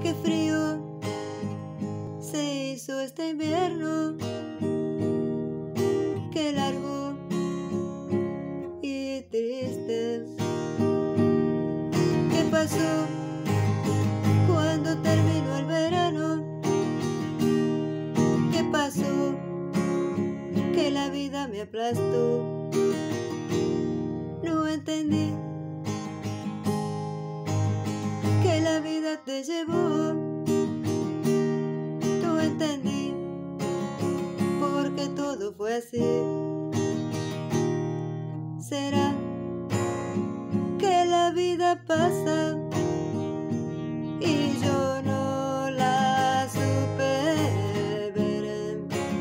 Qué frío se hizo este invierno, qué largo y triste. ¿Qué pasó cuando terminó el verano? ¿Qué pasó? Que la vida me aplastó. No entendí que la vida te llevó. No entendí por qué todo fue así. ¿Será que la vida pasa y yo no la supe ver?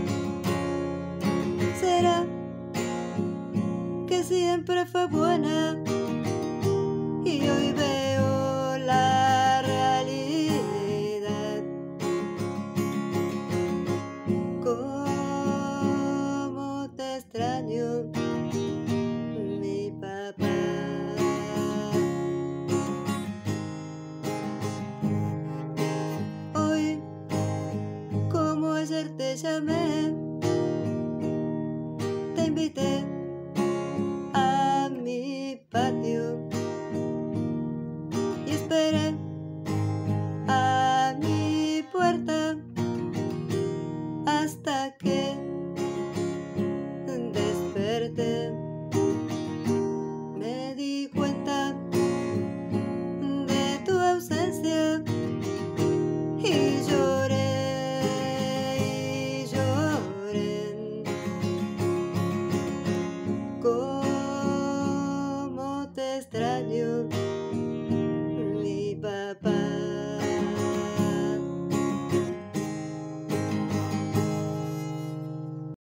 ¿Será que siempre fue buena y hoy veo la realidad? Cómo te extraño, mi papá. Hoy, como ayer te llamé, te invité a mi patio y esperé